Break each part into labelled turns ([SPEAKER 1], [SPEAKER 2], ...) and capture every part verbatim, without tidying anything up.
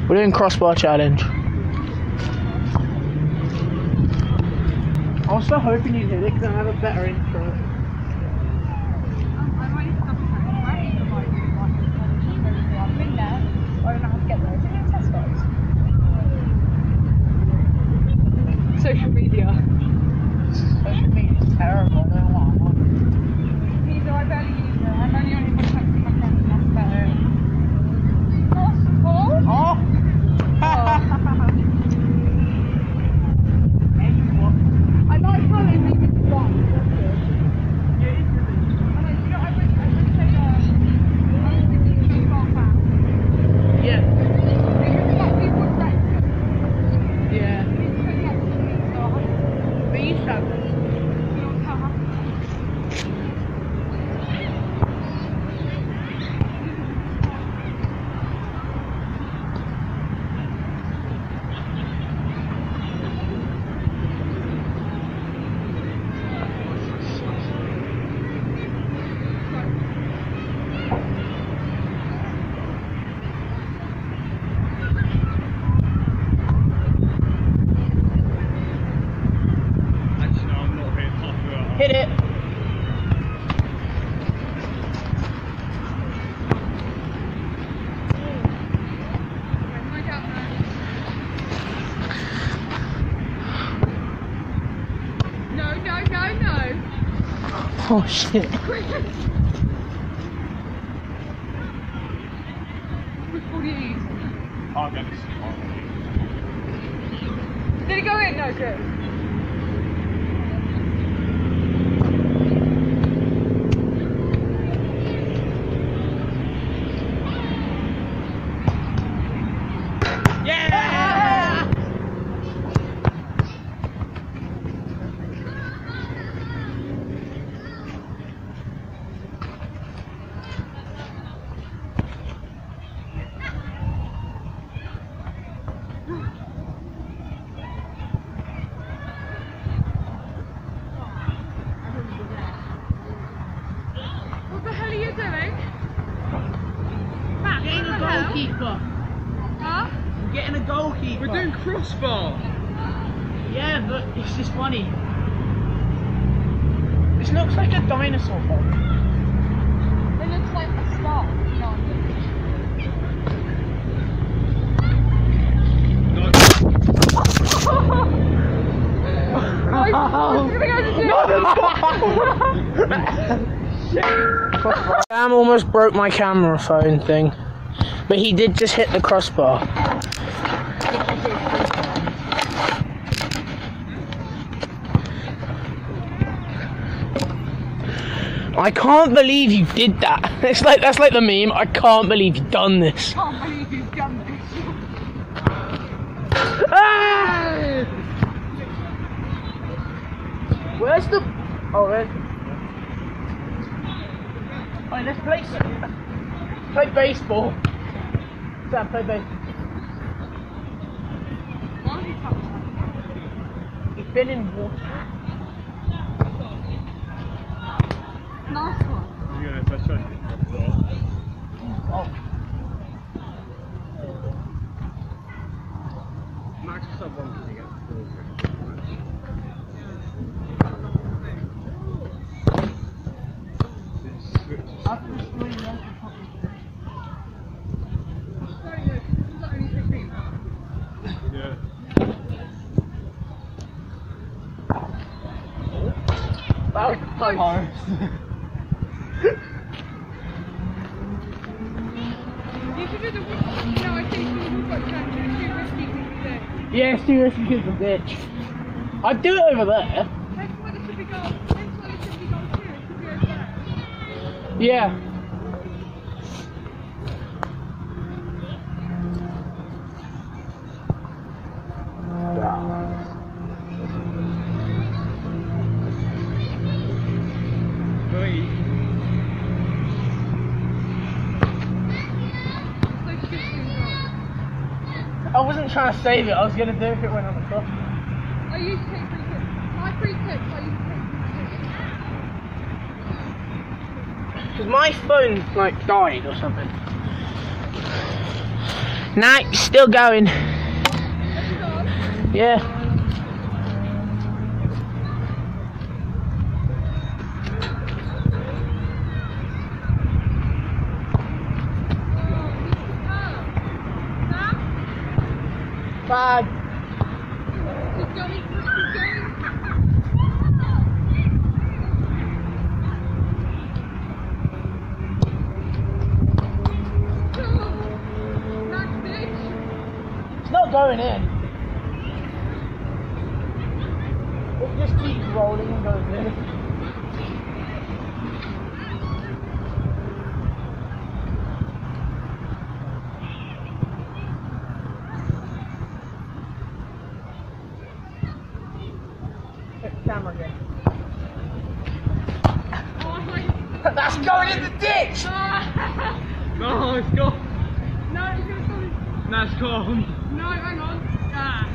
[SPEAKER 1] We're doing crossbar challenge. I was so hoping you'd hit it because I have a better intro.
[SPEAKER 2] I might need to double check. I think I might do like I've been there. I don't know how to get there. Is it in Tesco's? Social media.
[SPEAKER 1] Social media's terrible. I don't know what I want.
[SPEAKER 2] Neither I barely use it. I'm only on it when I talk to my friends and that's about it. Possible?
[SPEAKER 1] Oh!
[SPEAKER 2] I like how they make it wrong. That's good. Yeah, it is good. I know, you know, I would, I would say, uh, I was thinking of a car fan.
[SPEAKER 1] Yeah.
[SPEAKER 2] Because, like, we would like to.
[SPEAKER 1] Yeah.
[SPEAKER 2] We used to say yes to it, so I have to.
[SPEAKER 1] But you have this.
[SPEAKER 2] You know how happy.
[SPEAKER 1] Hit it.
[SPEAKER 2] No, no, no, no.
[SPEAKER 1] Oh shit.
[SPEAKER 2] Which ball do you use?
[SPEAKER 3] I'll get this.
[SPEAKER 2] Did it go in? No, good.
[SPEAKER 1] Yeah!
[SPEAKER 2] What the hell are you doing? Matt,
[SPEAKER 1] Getting
[SPEAKER 2] what
[SPEAKER 1] a
[SPEAKER 2] the hell?
[SPEAKER 1] goalkeeper.
[SPEAKER 2] Huh?
[SPEAKER 1] I'm getting a goalkeeper.
[SPEAKER 3] We're doing crossbar.
[SPEAKER 1] Yeah, but it's just funny. This looks like a dinosaur pond.
[SPEAKER 2] It looks like a star. No.
[SPEAKER 1] Sam almost broke my camera phone thing, but he did just hit the crossbar. I can't believe you did that. It's like that's like the meme. I can't believe you've done this.
[SPEAKER 2] I can't believe you've done this.
[SPEAKER 1] Ah! Where's the? Oh, there's. Oh, let's play. some- Play baseball. Sam, play baseball.
[SPEAKER 2] Why have you touched that?
[SPEAKER 1] He's been in water.
[SPEAKER 2] Nice one.
[SPEAKER 3] Yeah, that's right.
[SPEAKER 1] Oh.
[SPEAKER 3] Max sub one can get Yeah.
[SPEAKER 1] That was close.
[SPEAKER 2] You should do the whiskey. No, I think we've got to do whiskey thing.
[SPEAKER 1] Yeah, it's too risky because of the ditch. I'd do it over there.
[SPEAKER 2] That's what it should be going. That's what it should be going to. It should be over there.
[SPEAKER 1] Yeah.
[SPEAKER 3] Three.
[SPEAKER 2] It's like good to enjoy.
[SPEAKER 1] I wasn't trying to save it. I was going to do it if it went on the top.
[SPEAKER 2] I used to take free kicks. My free kicks, I used to take free kicks.
[SPEAKER 1] Because my phone, like, died or something. Nah, still going. Yeah. Bye. It's not going in. It just keeps rolling and goes in. Camera again. That's going in the ditch!
[SPEAKER 3] No, it's gone.
[SPEAKER 2] No, it's going to come.
[SPEAKER 3] No, it's gone.
[SPEAKER 2] No, hang on. Ah.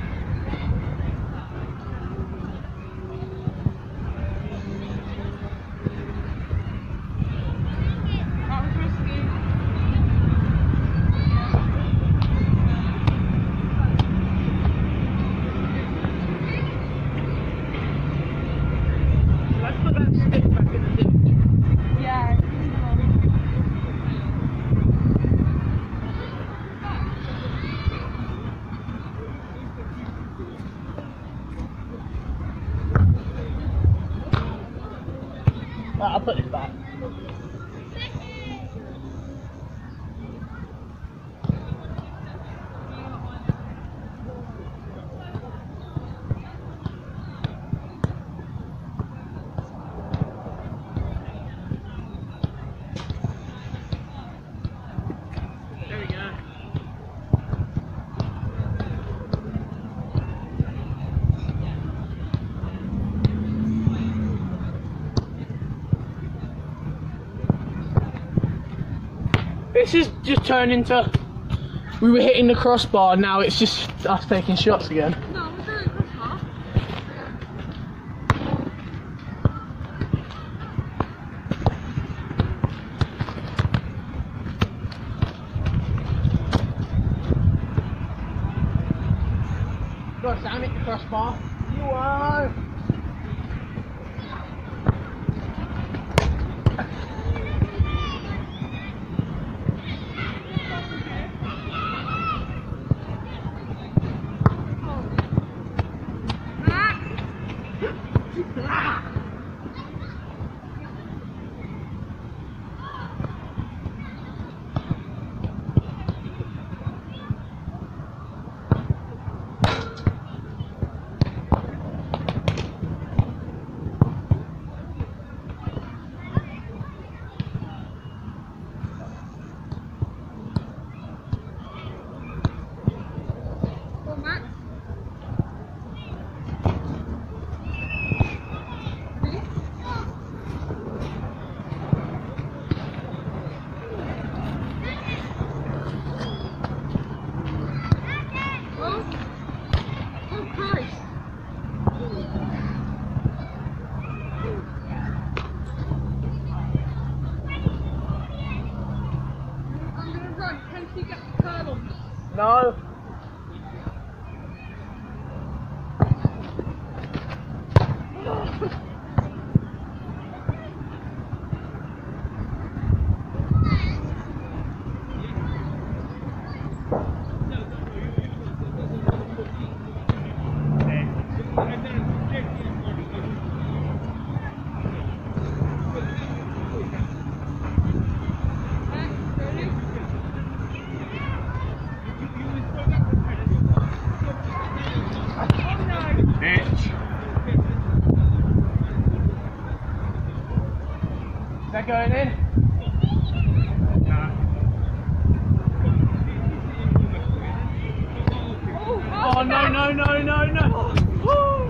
[SPEAKER 2] That was risky.
[SPEAKER 1] Let's put that stick back in the ditch.
[SPEAKER 2] Yeah.
[SPEAKER 1] Right, I'll put it back.
[SPEAKER 3] There we go.
[SPEAKER 1] This is just turned into, we were hitting the crossbar, now it's just us taking shots again.
[SPEAKER 2] No, we're doing crossbar.
[SPEAKER 1] Got Sam hit the crossbar. You are. No. Is that going in? Oh no no no no no! Oh.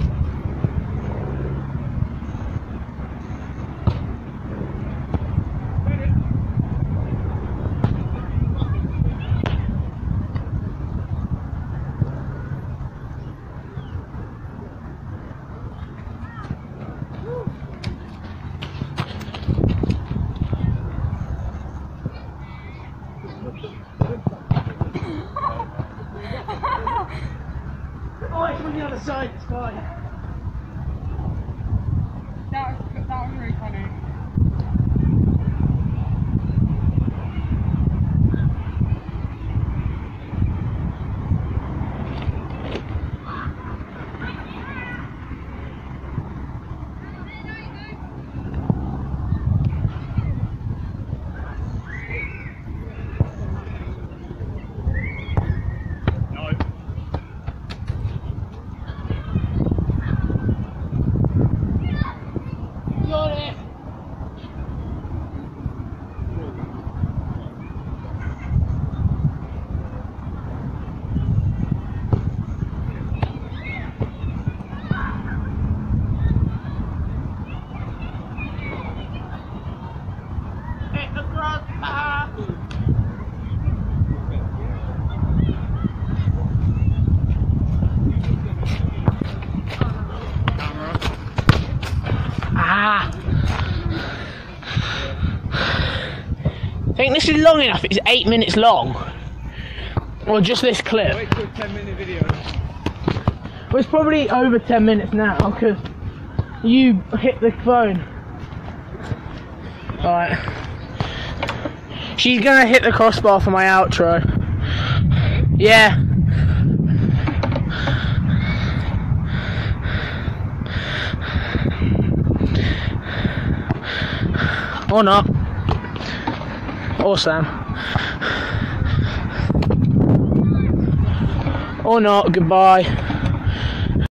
[SPEAKER 1] Oh, it's on the other side, it's fine.
[SPEAKER 2] That was, that was really funny.
[SPEAKER 1] Got it. Hit the crossbar. Ah. I think this is long enough. It's eight minutes long. Or just this clip.
[SPEAKER 3] Wait till ten minute video.
[SPEAKER 1] Well, it's probably over ten minutes now because you hit the phone. Alright. She's gonna hit the crossbar for my outro. Yeah. Or not. Or Sam. Or not, goodbye.